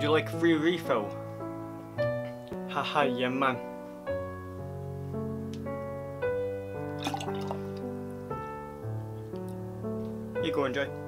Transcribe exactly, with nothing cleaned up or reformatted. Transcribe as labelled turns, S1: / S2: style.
S1: Would you like a free refill? Haha, yeah man. Here you go, enjoy.